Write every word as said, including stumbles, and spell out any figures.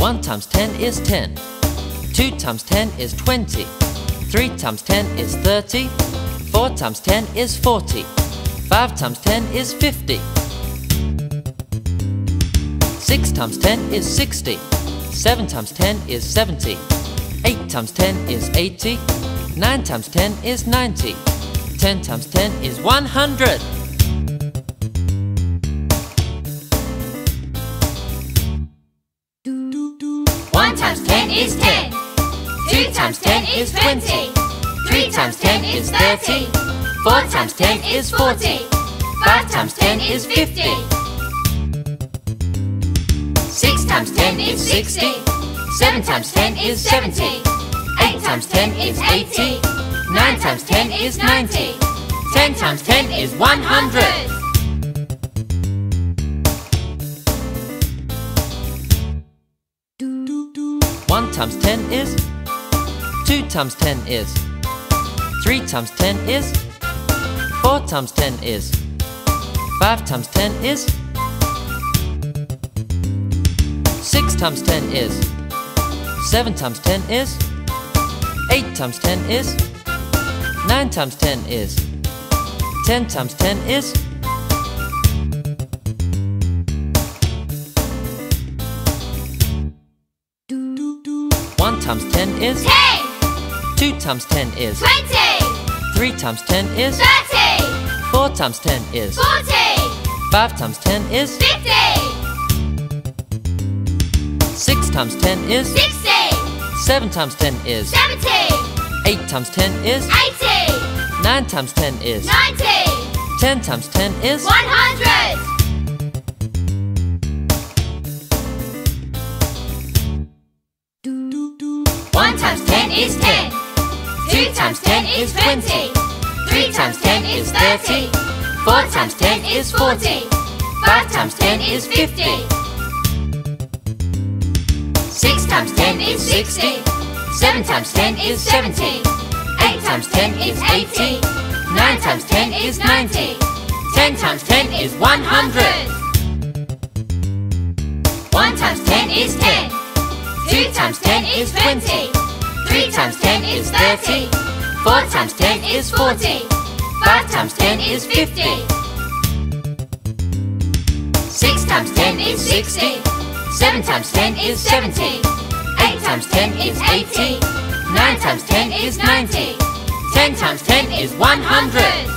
One times ten is ten. Two times ten is twenty. Three times ten is thirty. Four times ten is forty. Five times ten is fifty. Six times ten is sixty. Seven times ten is seventy. Eight times ten is eighty. Nine times ten is ninety. Ten times ten is one hundred. One times ten is ten. Two times ten is twenty. Three times ten is thirty. Four times ten is forty. Five times ten is fifty. Six times ten is sixty. Seven times ten is seventy. Eight times ten is eighty. Nine times ten is ninety. Ten times ten is one hundred. One times ten is. Two times ten is. Three times ten is. Four times ten is. Five times ten is. Six times ten is. Seven times ten is. Eight times ten is. Nine times ten is. Ten times ten is. One times ten is. Ten. Two times ten is. Twenty. Three times ten is. Thirty. Four times ten is. Forty. Five times ten is. Fifty. Six times ten is. Sixty. Seven times ten is. Seventy. Eight times ten is. Eighty. Nine times ten is. Ninety. Ten times ten is. One hundred. One times ten is ten. Two times ten is twenty. Three times ten is thirty. Four times ten is forty. Five times ten is fifty. Six times ten is sixty. Seven times ten is seventy. Eight times ten is eighty. Nine times ten is ninety. Ten times ten is one hundred. One times ten is ten. Two times ten is twenty. Three times ten is thirty. Four times ten is forty. Five times ten is fifty. Six times ten is sixty. Seven times ten is seventy. Eight times ten is eighty. Nine times ten is ninety. Ten times ten is one hundred.